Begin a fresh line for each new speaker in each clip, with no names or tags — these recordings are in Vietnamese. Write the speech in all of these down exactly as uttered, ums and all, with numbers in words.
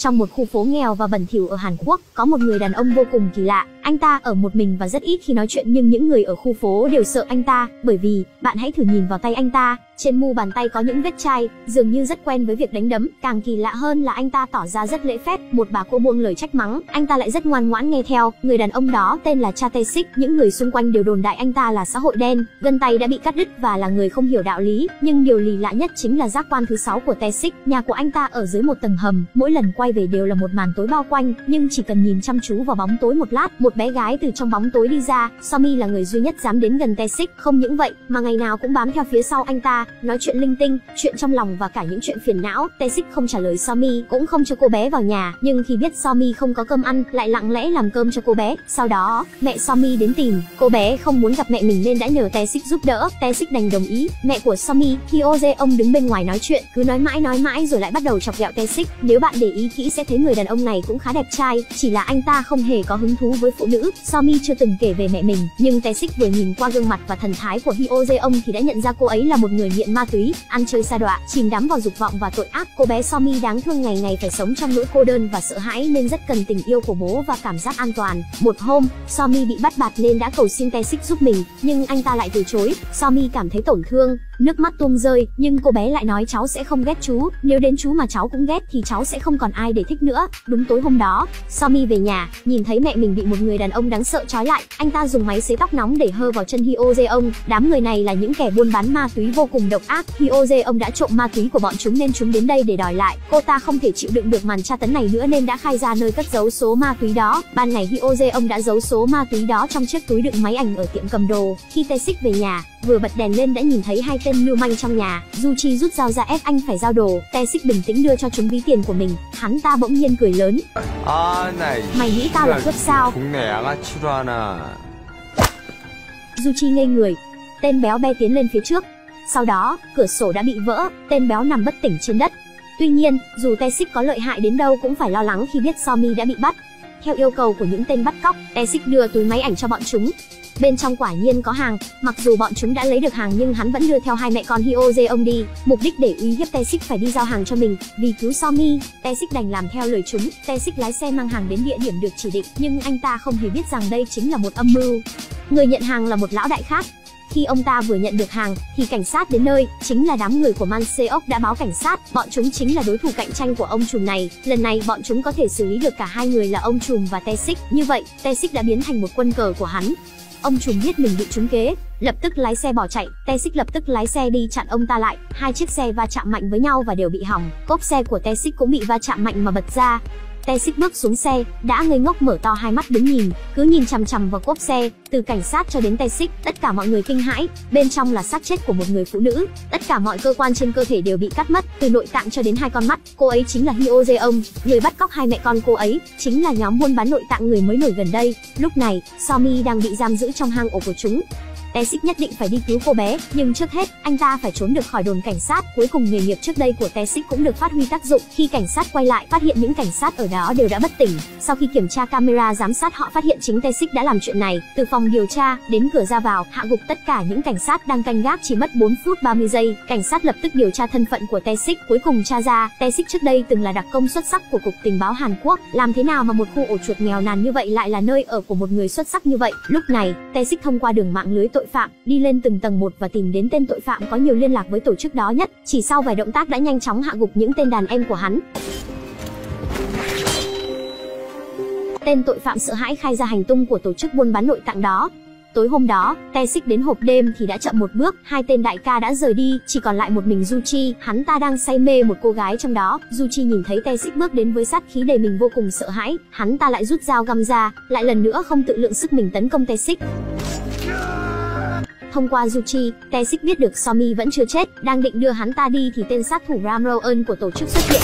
Trong một khu phố nghèo và bẩn thỉu ở Hàn Quốc, có một người đàn ông vô cùng kỳ lạ. Anh ta ở một mình và rất ít khi nói chuyện, nhưng những người ở khu phố đều sợ anh ta, bởi vì, bạn hãy thử nhìn vào tay anh ta, trên mu bàn tay có những vết chai, dường như rất quen với việc đánh đấm. Càng kỳ lạ hơn là anh ta tỏ ra rất lễ phép, một bà cô buông lời trách mắng, anh ta lại rất ngoan ngoãn nghe theo. Người đàn ông đó tên là Cha Tae-sik, những người xung quanh đều đồn đại anh ta là xã hội đen, gân tay đã bị cắt đứt và là người không hiểu đạo lý. Nhưng điều lì lạ nhất chính là giác quan thứ sáu của Tae-sik. Nhà của anh ta ở dưới một tầng hầm, mỗi lần quay về đều là một màn tối bao quanh, nhưng chỉ cần nhìn chăm chú vào bóng tối một lát, một bé gái từ trong bóng tối đi ra. So-mi là người duy nhất dám đến gần Tae-sik, không những vậy mà ngày nào cũng bám theo phía sau anh ta, nói chuyện linh tinh, chuyện trong lòng và cả những chuyện phiền não. Tae-sik không trả lời So-mi, cũng không cho cô bé vào nhà, nhưng khi biết So-mi không có cơm ăn, lại lặng lẽ làm cơm cho cô bé. Sau đó, mẹ So-mi đến tìm, cô bé không muốn gặp mẹ mình nên đã nhờ Tae-sik giúp đỡ. Tae-sik đành đồng ý. Mẹ của So-mi, Hyo-jae ông đứng bên ngoài nói chuyện, cứ nói mãi nói mãi rồi lại bắt đầu chọc ghẹo Tae-sik. Nếu bạn để ý kỹ sẽ thấy người đàn ông này cũng khá đẹp trai, chỉ là anh ta không hề có hứng thú với phụ nữ. So-mi chưa từng kể về mẹ mình, nhưng Tae-sik vừa nhìn qua gương mặt và thần thái của Hyo-jae ông thì đã nhận ra cô ấy là một người nghiện ma túy, ăn chơi sa đọa, chìm đắm vào dục vọng và tội ác. Cô bé So-mi đáng thương ngày ngày phải sống trong nỗi cô đơn và sợ hãi nên rất cần tình yêu của bố và cảm giác an toàn. Một hôm, So-mi bị bắt bạt nên đã cầu xin Tae-sik giúp mình, nhưng anh ta lại từ chối. So-mi cảm thấy tổn thương, nước mắt tuôn rơi, nhưng cô bé lại nói cháu sẽ không ghét chú, nếu đến chú mà cháu cũng ghét thì cháu sẽ không còn ai để thích nữa. Đúng tối hôm đó, So-mi về nhà, nhìn thấy mẹ mình bị một người đàn ông đáng sợ trói lại, anh ta dùng máy sấy tóc nóng để hơ vào chân Hyo-jae ông. Đám người này là những kẻ buôn bán ma túy vô cùng độc ác. Hyo-jae ông đã trộm ma túy của bọn chúng nên chúng đến đây để đòi lại. Cô ta không thể chịu đựng được màn tra tấn này nữa nên đã khai ra nơi cất giấu số ma túy đó. Ban ngày Hyo-jae ông đã giấu số ma túy đó trong chiếc túi đựng máy ảnh ở tiệm cầm đồ. Khi Tae-sik về nhà, vừa bật đèn lên đã nhìn thấy hai tên lưu manh trong nhà. Ju-chi rút dao ra ép anh phải giao đồ. Tae-sik bình tĩnh đưa cho chúng ví tiền của mình. Hắn ta bỗng nhiên cười lớn. Mày nghĩ tao là cướp sao? Ju-chi ngây người. Tên béo be tiến lên phía trước. Sau đó, cửa sổ đã bị vỡ, tên béo nằm bất tỉnh trên đất. Tuy nhiên, dù Tae-sik có lợi hại đến đâu cũng phải lo lắng khi biết So-mi đã bị bắt. Theo yêu cầu của những tên bắt cóc, Tae-sik đưa túi máy ảnh cho bọn chúng. Bên trong quả nhiên có hàng, mặc dù bọn chúng đã lấy được hàng nhưng hắn vẫn đưa theo hai mẹ con Hyo-jae ông đi, mục đích để uy hiếp Tae-sik phải đi giao hàng cho mình. Vì cứu So-mi, Tae-sik đành làm theo lời chúng. Tae-sik lái xe mang hàng đến địa điểm được chỉ định, nhưng anh ta không hề biết rằng đây chính là một âm mưu. Người nhận hàng là một lão đại khác. Khi ông ta vừa nhận được hàng, thì cảnh sát đến nơi, chính là đám người của Man Se-ok đã báo cảnh sát, bọn chúng chính là đối thủ cạnh tranh của ông trùm này. Lần này bọn chúng có thể xử lý được cả hai người là ông trùm và Tae-sik. Như vậy, Tae-sik đã biến thành một quân cờ của hắn. Ông trùm biết mình bị trúng kế, lập tức lái xe bỏ chạy. Tae-sik lập tức lái xe đi chặn ông ta lại. Hai chiếc xe va chạm mạnh với nhau và đều bị hỏng. Cốp xe của Tae-sik cũng bị va chạm mạnh mà bật ra. Tae-sik bước xuống xe, đã ngây ngốc mở to hai mắt đứng nhìn, cứ nhìn chằm chằm vào cốp xe. Từ cảnh sát cho đến Tae-sik, tất cả mọi người kinh hãi. Bên trong là xác chết của một người phụ nữ. Tất cả mọi cơ quan trên cơ thể đều bị cắt mất, từ nội tạng cho đến hai con mắt. Cô ấy chính là Hyo-jae ông, người bắt cóc hai mẹ con cô ấy, chính là nhóm buôn bán nội tạng người mới nổi gần đây. Lúc này, So-mi đang bị giam giữ trong hang ổ của chúng. Tae-sik nhất định phải đi cứu cô bé, nhưng trước hết, anh ta phải trốn được khỏi đồn cảnh sát. Cuối cùng nghề nghiệp trước đây của Tae-sik cũng được phát huy tác dụng. Khi cảnh sát quay lại, phát hiện những cảnh sát ở đó đều đã bất tỉnh. Sau khi kiểm tra camera giám sát, họ phát hiện chính Tae-sik đã làm chuyện này. Từ phòng điều tra đến cửa ra vào, hạ gục tất cả những cảnh sát đang canh gác chỉ mất bốn phút ba mươi giây. Cảnh sát lập tức điều tra thân phận của Tae-sik, cuối cùng tra ra, Tae-sik trước đây từng là đặc công xuất sắc của Cục Tình báo Hàn Quốc. Làm thế nào mà một khu ổ chuột nghèo nàn như vậy lại là nơi ở của một người xuất sắc như vậy? Lúc này, Tae-sik thông qua đường mạng lưới tội phạm, đi lên từng tầng một và tìm đến tên tội phạm có nhiều liên lạc với tổ chức đó nhất. Chỉ sau vài động tác đã nhanh chóng hạ gục những tên đàn em của hắn. Tên tội phạm sợ hãi khai ra hành tung của tổ chức buôn bán nội tạng đó. Tối hôm đó, Tae-sik đến hộp đêm thì đã chậm một bước, hai tên đại ca đã rời đi, chỉ còn lại một mình Ju-chi, hắn ta đang say mê một cô gái trong đó. Ju-chi nhìn thấy Tae-sik bước đến với sát khí đầy mình vô cùng sợ hãi, hắn ta lại rút dao găm ra, lại lần nữa không tự lượng sức mình tấn công Tae-sik. Thông qua Ju-chi, Tae-sik biết được So-mi vẫn chưa chết, đang định đưa hắn ta đi thì tên sát thủ Ram Ro-eun của tổ chức xuất hiện.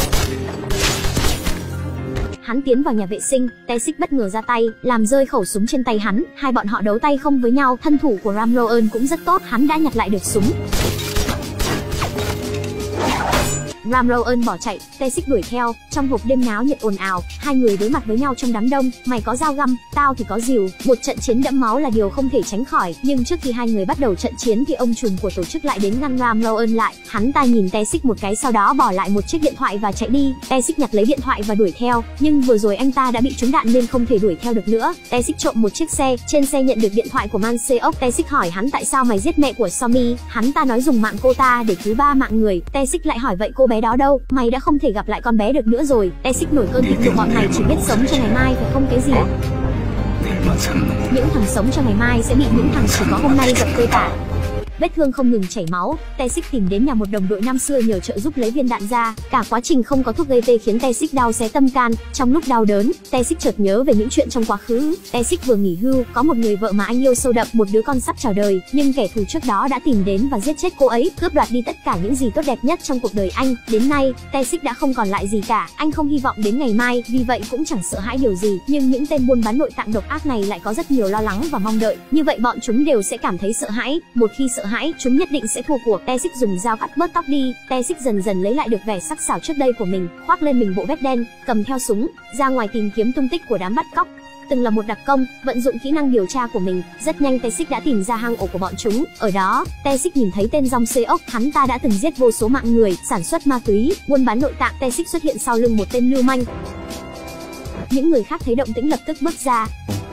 Hắn tiến vào nhà vệ sinh, Tae-sik bất ngờ ra tay, làm rơi khẩu súng trên tay hắn. Hai bọn họ đấu tay không với nhau, thân thủ của Ram Ro-eun cũng rất tốt, hắn đã nhặt lại được súng. Ramroan bỏ chạy, T-Six đuổi theo. Trong hộp đêm náo nhiệt ồn ào, hai người đối mặt với nhau trong đám đông. Mày có dao găm, tao thì có rìu. Một trận chiến đẫm máu là điều không thể tránh khỏi. Nhưng trước khi hai người bắt đầu trận chiến thì ông trùm của tổ chức lại đến ngăn Ramroan lại. Hắn ta nhìn T-Six một cái, sau đó bỏ lại một chiếc điện thoại và chạy đi. T-Six nhặt lấy điện thoại và đuổi theo, nhưng vừa rồi anh ta đã bị trúng đạn nên không thể đuổi theo được nữa. T-Six trộm một chiếc xe, trên xe nhận được điện thoại của Man Seok. T-Six hỏi hắn tại sao mày giết mẹ của Somi. Hắn ta nói dùng mạng cô ta để cứu ba mạng người. T-Six lại hỏi vậy cô bé đó đâu? Mày đã không thể gặp lại con bé được nữa rồi. T-Six nổi cơn thịnh nộ, bọn này chỉ biết sống cho ngày mai phải không cái gì? Những thằng sống cho ngày mai sẽ bị những thằng chỉ có hôm nay dập tơi tả. Vết thương không ngừng chảy máu, T-Six tìm đến nhà một đồng đội năm xưa nhờ trợ giúp lấy viên đạn ra. Cả quá trình không có thuốc gây tê khiến T-Six đau xé tâm can. Trong lúc đau đớn, T-Six chợt nhớ về những chuyện trong quá khứ. T-Six vừa nghỉ hưu, có một người vợ mà anh yêu sâu đậm, một đứa con sắp chào đời, nhưng kẻ thù trước đó đã tìm đến và giết chết cô ấy, cướp đoạt đi tất cả những gì tốt đẹp nhất trong cuộc đời anh. Đến nay, T-Six đã không còn lại gì cả. Anh không hy vọng đến ngày mai, vì vậy cũng chẳng sợ hãi điều gì. Nhưng những tên buôn bán nội tạng độc ác này lại có rất nhiều lo lắng và mong đợi. Như vậy bọn chúng đều sẽ cảm thấy sợ hãi. Một khi sợ hãi, chúng nhất định sẽ thua cuộc. T-Six dùng dao cắt bớt tóc đi. T-Six dần dần lấy lại được vẻ sắc sảo trước đây của mình, khoác lên mình bộ vest đen, cầm theo súng, ra ngoài tìm kiếm tung tích của đám bắt cóc. Từng là một đặc công, vận dụng kỹ năng điều tra của mình, rất nhanh T-Six đã tìm ra hang ổ của bọn chúng. Ở đó, T-Six nhìn thấy tên Jong Seok, hắn ta đã từng giết vô số mạng người, sản xuất ma túy, buôn bán nội tạng. T-Six xuất hiện sau lưng một tên lưu manh. Những người khác thấy động tĩnh lập tức bước ra.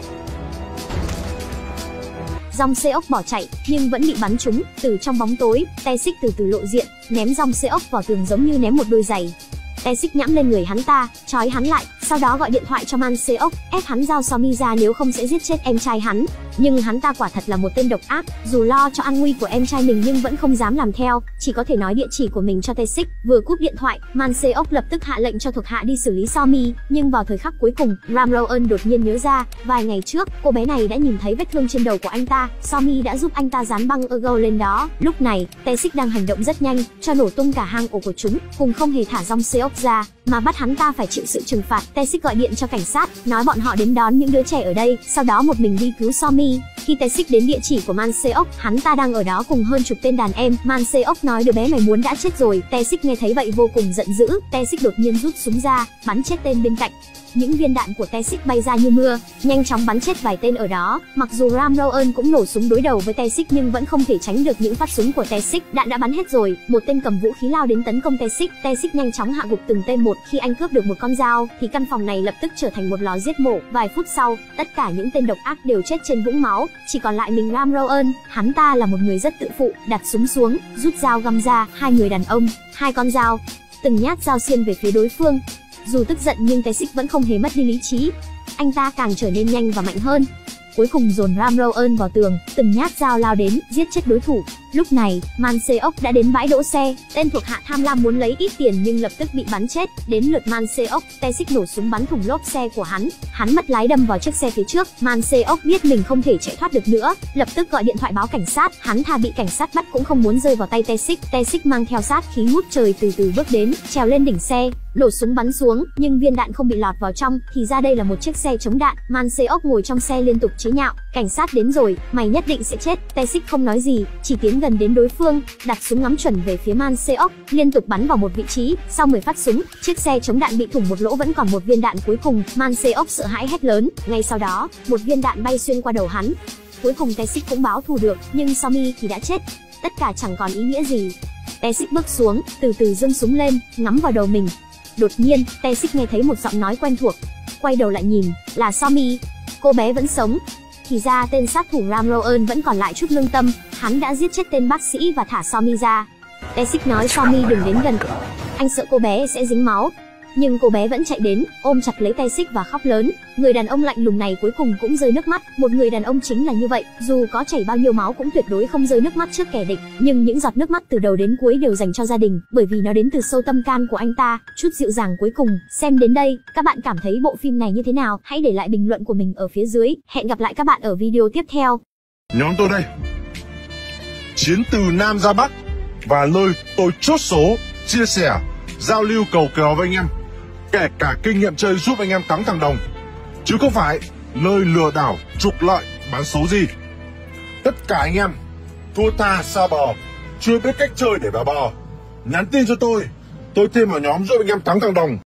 Jong Seok bỏ chạy, nhưng vẫn bị bắn trúng. Từ trong bóng tối, T-Six từ từ lộ diện, ném Jong Seok vào tường giống như ném một đôi giày. T-Six nhẫm lên người hắn ta, trói hắn lại, sau đó gọi điện thoại cho Man Seok, ép hắn giao Somi ra nếu không sẽ giết chết em trai hắn. Nhưng hắn ta quả thật là một tên độc ác, dù lo cho an nguy của em trai mình nhưng vẫn không dám làm theo, chỉ có thể nói địa chỉ của mình cho T-Six. Vừa cúp điện thoại, Man Seok lập tức hạ lệnh cho thuộc hạ đi xử lý Somi, nhưng vào thời khắc cuối cùng, Ramroan đột nhiên nhớ ra, vài ngày trước, cô bé này đã nhìn thấy vết thương trên đầu của anh ta, Somi đã giúp anh ta dán băng ergo lên đó. Lúc này, T-Six đang hành động rất nhanh, cho nổ tung cả hang ổ của chúng, cùng không hề thả Jong Seok ra, mà bắt hắn ta phải chịu sự trừng phạt. T-Six gọi điện cho cảnh sát, nói bọn họ đến đón những đứa trẻ ở đây, sau đó một mình đi cứu Somi. Khi T-Six đến địa chỉ của Man Seok, hắn ta đang ở đó cùng hơn chục tên đàn em. Man Seok nói đứa bé mày muốn đã chết rồi. T-Six nghe thấy vậy vô cùng giận dữ, T-Six đột nhiên rút súng ra, bắn chết tên bên cạnh. Những viên đạn của T-Six bay ra như mưa, nhanh chóng bắn chết vài tên ở đó. Mặc dù Ramroan cũng nổ súng đối đầu với T-Six nhưng vẫn không thể tránh được những phát súng của T-Six. Đạn đã bắn hết rồi, một tên cầm vũ khí lao đến tấn công T-Six. T-Six nhanh chóng hạ gục từng tên một. Khi anh cướp được một con dao, thì căn phòng này lập tức trở thành một lò giết mổ. Vài phút sau, tất cả những tên độc ác đều chết trên vũng máu, chỉ còn lại mình Ramroan. Hắn ta là một người rất tự phụ, đặt súng xuống, rút dao găm ra. Hai người đàn ông, hai con dao, từng nhát dao xiên về phía đối phương. Dù tức giận nhưng T-Six vẫn không hề mất đi lý trí. Anh ta càng trở nên nhanh và mạnh hơn. Cuối cùng dồn Ramroan vào tường, từng nhát dao lao đến, giết chết đối thủ. Lúc này, Man Seok đã đến bãi đỗ xe. Tên thuộc hạ tham lam muốn lấy ít tiền nhưng lập tức bị bắn chết. Đến lượt Man Seok, T-Six nổ súng bắn thủng lốp xe của hắn. Hắn mất lái đâm vào chiếc xe phía trước. Man Seok biết mình không thể chạy thoát được nữa, lập tức gọi điện thoại báo cảnh sát. Hắn thà bị cảnh sát bắt cũng không muốn rơi vào tay T-Six. T-Six mang theo sát khí ngút trời từ từ bước đến, trèo lên đỉnh xe, nổ súng bắn xuống, nhưng viên đạn không bị lọt vào trong. Thì ra đây là một chiếc xe chống đạn. Man Seok ngồi trong xe liên tục chế nhạo, cảnh sát đến rồi, mày nhất định sẽ chết. T-Six không nói gì, chỉ tiến gần đến đối phương, đặt súng ngắm chuẩn về phía Man Seok, liên tục bắn vào một vị trí. Sau mười phát súng, chiếc xe chống đạn bị thủng một lỗ, vẫn còn một viên đạn cuối cùng. Man Seok sợ hãi hét lớn. Ngay sau đó, một viên đạn bay xuyên qua đầu hắn. Cuối cùng T-Six cũng báo thù được, nhưng Somi thì đã chết. Tất cả chẳng còn ý nghĩa gì. T-Six bước xuống, từ từ giương súng lên, ngắm vào đầu mình. Đột nhiên, T-Six nghe thấy một giọng nói quen thuộc. Quay đầu lại nhìn, là Somi. Cô bé vẫn sống. Thì ra tên sát thủ Ramroan vẫn còn lại chút lương tâm, hắn đã giết chết tên bác sĩ và thả Somi ra. T-Six nói Somi đừng đến gần, anh sợ cô bé sẽ dính máu. Nhưng cô bé vẫn chạy đến, ôm chặt lấy T-Six và khóc lớn. Người đàn ông lạnh lùng này cuối cùng cũng rơi nước mắt. Một người đàn ông chính là như vậy, dù có chảy bao nhiêu máu cũng tuyệt đối không rơi nước mắt trước kẻ địch. Nhưng những giọt nước mắt từ đầu đến cuối đều dành cho gia đình, bởi vì nó đến từ sâu tâm can của anh ta. Chút dịu dàng cuối cùng. Xem đến đây, các bạn cảm thấy bộ phim này như thế nào? Hãy để lại bình luận của mình ở phía dưới. Hẹn gặp lại các bạn ở video tiếp theo.
Nhóm tôi đây, chiến từ Nam ra Bắc, và nơi tôi chốt số, chia sẻ, giao lưu cầu kéo với anh em, kể cả kinh nghiệm chơi giúp anh em thắng thằng đồng, chứ không phải nơi lừa đảo, trục lợi, bán số gì. Tất cả anh em thua tha xa bò, chưa biết cách chơi để vào bò, nhắn tin cho tôi tôi thêm vào nhóm giúp anh em thắng thằng đồng.